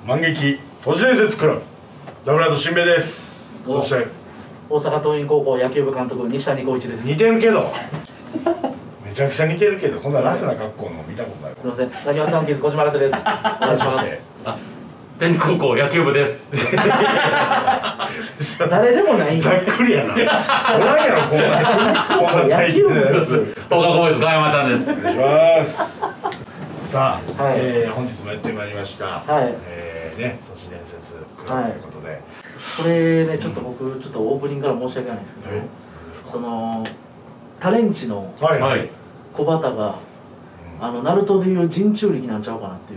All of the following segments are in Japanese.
万劇都市伝説クラブダブルアート新兵です。そして大阪桐蔭高校野球部監督西谷浩一です。 似てるけどめちゃくちゃ似てるけどこんな楽な格好の見たことない。 すみません、なにわサンキーズ小島楽です。お願いします。 天理高校野球部です。 誰でもないんざっくりやな。おらんやろこんな野球部です。 放課後ボーイズ川山ちゃんです。 お願いします。さあ、 はい本日もやってまいりました。 はい。 ね、都市伝説クラブということで、 これね、ちょっと僕ちょっとオープニングから申し訳ないんですけど、そのタレンチの小畑がナルトでいう人中力なんちゃうかなっていう。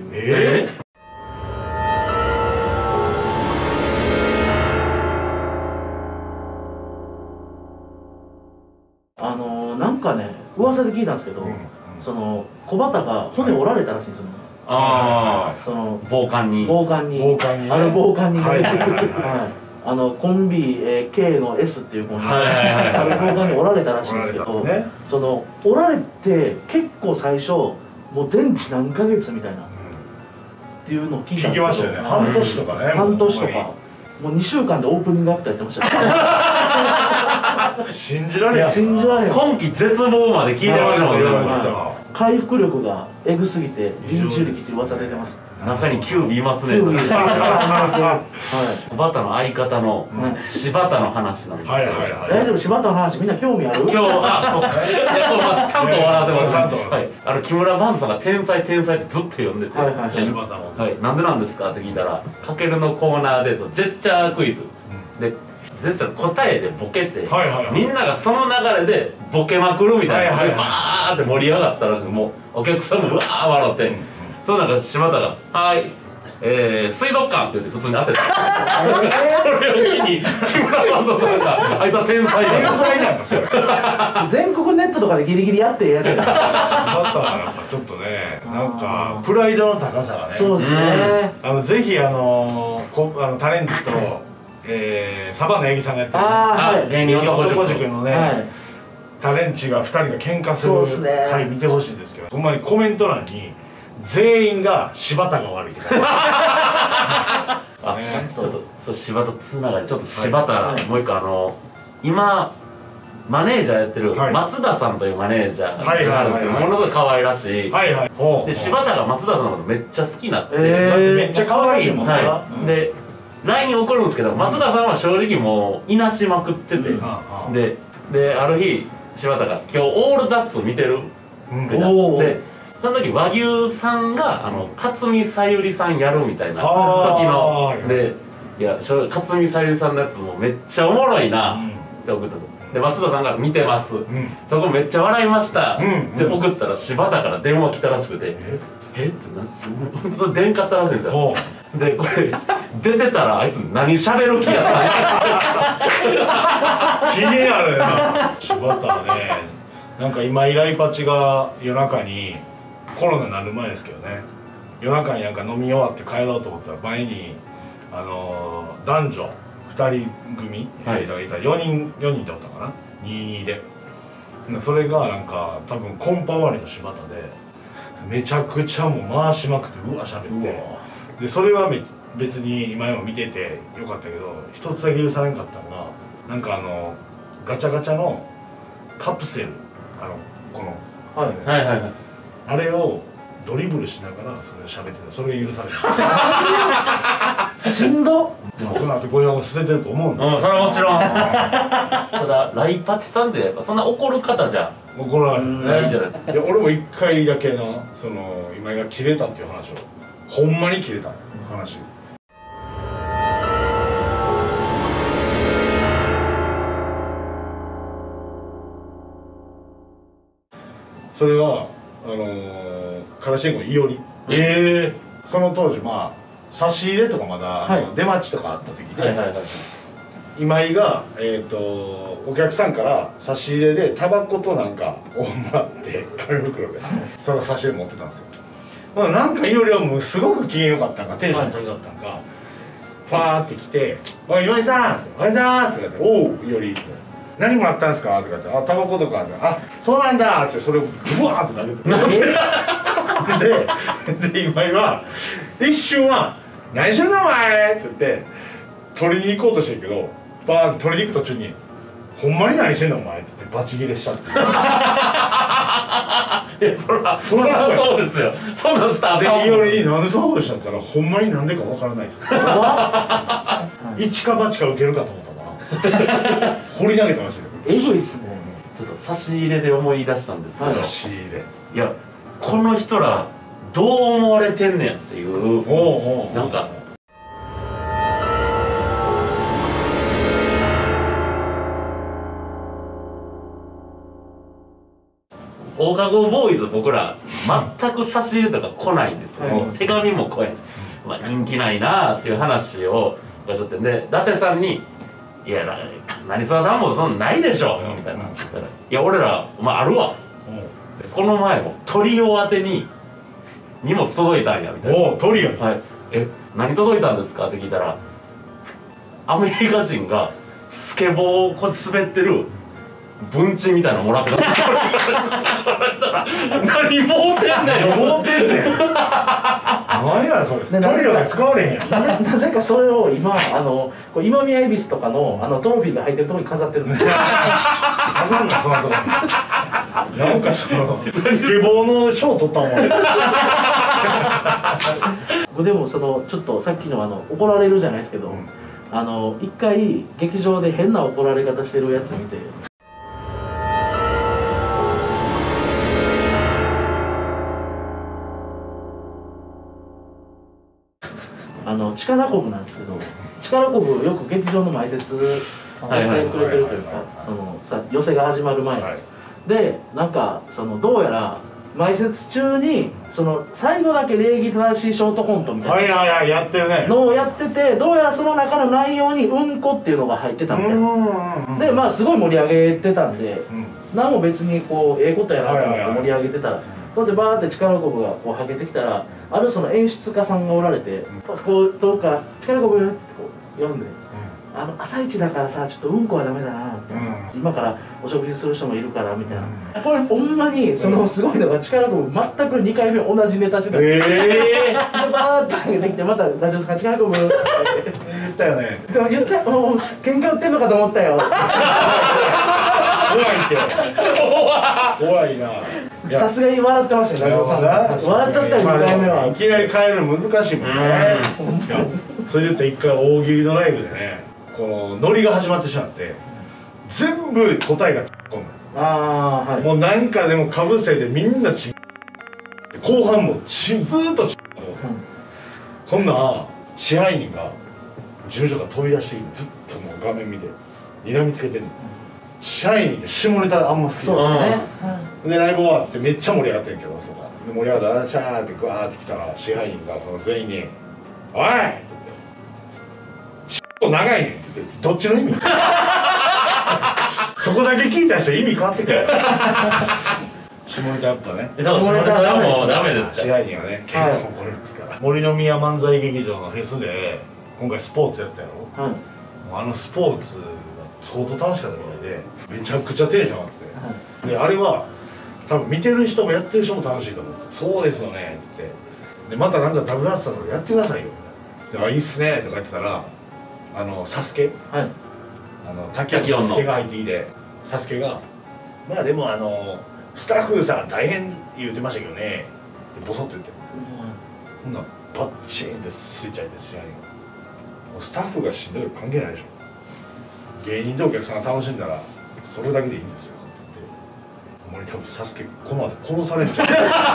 なんかね噂で聞いたんですけど、その小畑が骨折られたらしいんですよ。 ああ、 その暴漢にある暴漢にコンビ K の S っていう子にある暴漢に折られたらしいんですけど、その折られて結構最初もう全治何ヶ月みたいなっていうのを聞いたんですけど、 半年とかね、 半年とかもう2週間でオープニングアクトやってました。 信じられない。 信じられない。 今季絶望まで聞いてましたもんね。 回復力がエグすぎて人中力って噂出てます。 中にキュービいますね。小畑の相方の柴田の話なんです。 大丈夫、柴田の話みんな興味ある？ 今日そう。いやこれちゃんと終わらせます。はい。木村バンドさんが天才ってずっと呼んでて、 柴田をなんでなんですかって聞いたら、かけるのコーナーでジェスチャークイズで。ジェスチャーの答えでボケて、みんながその流れでボケまくるみたいな、バーって盛り上がったらしい。もうお客さんもうわー笑って、その中柴田が「はい水族館」って言って普通に当てた。それを聞いに木村バンドさんが「あいつは天才だ」 天才なんだそれ。 全国ネットとかでギリギリやってやつ。 柴田はやっぱちょっとね、なんかプライドの高さがね。 そうですね。 ぜひタレンチとサバンナ八木さんがやってる芸人男塾のねタレンチが2人が喧嘩する回見てほしいんですけど、ほんまにコメント欄に全員が柴田が悪いって書いてある。 ちょっとそう柴田つながり、ちょっと柴田もう一個今マネージャーやってる松田さんというマネージャーがあるんですけど、ものすごい可愛らしい。で柴田が松田さんのことめっちゃ好きになって、 めっちゃ可愛いもんね。 でLINE 送るんですけど、松田さんは正直もういなしまくってて、である日柴田が「今日オールザッツ見てる?」ってなって、その時和牛さんが勝見さゆりさんやるみたいな時ので「いや勝見さゆりさんのやつもめっちゃおもろいな」って送ったんです。で松田さんが「見てます、そこめっちゃ笑いました」って送ったら柴田から電話来たらしくて「えっ?」ってそれ出んかったらしいんですよ。でこれ出てたらあいつ何喋る気やった気になるな。柴田はね、なんか今イライパチが夜中にコロナになる前ですけどね、夜中になんか飲み終わって帰ろうと思ったら前に男女2人組がいた4人でおったかな、22で。それがなんか多分コンパ終わりの柴田でめちゃくちゃもう回しまくってうわ喋って、でそれは別に今も見ててよかったけど、一つだけ許されんかったのがなんかガチャガチャのカプセルこのあれをドリブルしながらそれを喋ってた、それが許される。 しんど。 でもその後ゴミ箱捨ててると思うんだ。 それはもちろん。ただライパチさんってやっぱそんな怒る方じゃ怒らないじゃない。 いや俺も1回だけな、その今井が切れたっていう話をほんまに切れた話。それはカラシェンコのいおり。その当時差し入れとかまだ出待ちとかあった時で、今井がお客さんから差し入れでタバコとなんかをもらって紙袋でそれを差し入れ持ってたんですよ。なんかいおりはもうすごく機嫌良かったんかテンション高かったんか、ファーって来て「おい今井さんおはようございます」って言って「おういおり」って。何もらったんですか?」とかって「あタバコとか」あそうなんだ」ってそれをブワーって投げてで今井は一瞬は「 「何してんのお前!」って言って取りに行こうとしてるけどバーンって取りに行く途中に「ほんまに何してんのお前!」って言ってバチ切れしたっていう。 いやそらそうですよ。そんなんしたで俺に「なんでそんなことした?」って言ったら「ほんまになんでかわからないです」一か八か受けるかと思ったから放り投げてましたけど。えぐいっすね。 ちょっと差し入れで思い出したんですけど、 差し入れ、 いやこの人らどう思われてんねんっていうなんか放課後ボーイズ僕ら全く差し入れとか来ないんですよ、手紙も来ないし、まあ、人気ないなっていう話をちょっとで伊達さんに「いや成沢さんもそんなないでしょ」みたいな言ったら「いや俺らお前あるわ」この前もトリオ宛てに荷物届いたんやみたいな。 おおトリオに、 はい、何届いたんですかって聞いたらアメリカ人がスケボーをこう滑ってる文鎮みたいなのもらった何もうてんねんもうてんねん何やそれトリオで使われへんやん。 なぜかそれを今こう今宮恵比寿とかのトロフィーが入ってるところに飾ってるんですよ。 飾んなそんなとこになんかそのスケボーの賞取ったもん。 でもちょっとさっきの怒られるじゃないですけど、一回劇場で変な怒られ方してるやつ見て。力こぶなんですけど、力こぶよく劇場の前説やってくれてるというか、寄席が始まる前で、なんかどうやら前説中に最後だけ礼儀正しいショートコントみたいなやってるねのをやってて、どうやらその中の内容にうんこっていうのが入ってたみたいな。でまあすごい盛り上げてたんで、何も別にこうええことやなと思って盛り上げてたら、それでバーって力こぶがこうはけてきたら、ある演出家さんがおられて、こう遠くから「力こぶ」ってこう読んで「朝一だからさちょっとうんこはダメだな」みたいな「今からお食事する人もいるから」みたいな。これほんまにすごいのが、力こぶ全く2回目同じネタしてたんです。でバーってはけてきて、また「ラジオさん力こぶ」って言ったよね。 言った「もう喧嘩売ってんのかと思ったよ」 怖いって怖いな。 さすがに笑ってましたね、ラジオさん。笑っちゃったよ、2回目は。 いきなり変えるの難しいもんね。それで言ったら一回大喜利のライブでね、このノリが始まってしまって全部答えがはい、 もうなんかでもかぶせてみんな後半もずーっとほんな支配人が事務所から飛び出してずっともう画面見て睨みつけてんの。支配人って下ネタあんま好きそうですね。 でライブ終わってめっちゃ盛り上がってんけど、そうかで盛り上がって「シャー」ってグワーって来たら支配人が全員に「おい!」って言って「長いねん」って言って「どっちの意味?」そこだけ聞いた人意味変わってくる。下ネタやっぱね。 そう下ネタはもうダメです。 支配人はね結構これですから。森の宮漫才劇場のフェスで今回スポーツやったやろ。スポーツが相当楽しかったみたいでめちゃくちゃテンション上がって、であれは多分見てる人もやってる人も楽しいと思うんですよ。そうですよねってでまたなんかダブルアーツさんとかやってくださいよみたいな。で「いいっすね」とか言ってたらサスケ滝山サスケが入ってきて、サスケが「まあでもスタッフさん大変言うてましたけどね」ってボソッと言って、ほんならパッチンってスイッチ入って試合にスタッフがしんどいの関係ないでしょ。芸人とお客さんが楽しんだらそれだけでいいんですよって言って、ほんまに多分サスケこの後殺されるんち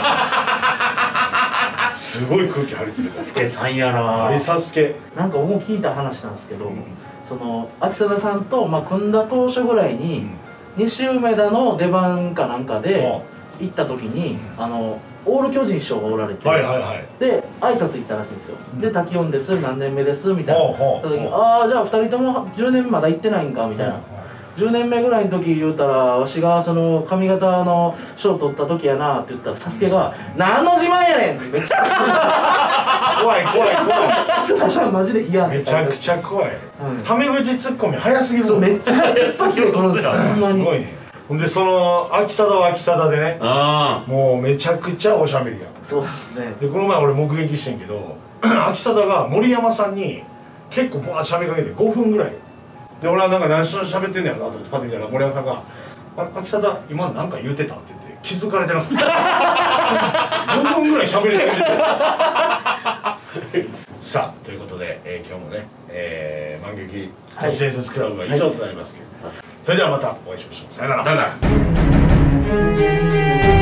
ゃうすごい空気張り付けた。 サスケさんやな。 あれサスケなんか僕も聞いた話なんですけど、秋貞さんと組んだ当初ぐらいに西梅田の出番かなんかで行った時にオール巨人師匠がおられて、で挨拶行ったらしいんですよ。で「滝音です何年目です」みたいな言った時に「ああじゃあ2人とも10年まだ行ってないんか」みたいな。10年目ぐらいの時言うたらわしが髪型の賞取った時やなって言ったら、サスケが「何の自慢やねん!」ってめっちゃ怖い秋貞さんマジで冷や汗めちゃくちゃ怖い。タメ口ツッコミ早すぎる。 そうめっちゃ一発で来るんですよ。ほんまにすごいね。ほんで秋貞は秋貞でね、もうめちゃくちゃおしゃべりやん。 そうですね。 でこの前俺目撃してんけど、 秋貞が森山さんに結構バーッ喋りかけて5分ぐらいで、俺はなんか何しろ喋ってんねやろなと思ってパッて見たら森山さんが「あれ秋貞今なんか言うてた?」って言って気づかれてなかった5分ぐらい喋りかけてさあということで、今日もね、万劇都市伝説クラブが以上となりますけど、それではまたお会いしましょう。さよなら。 さよなら。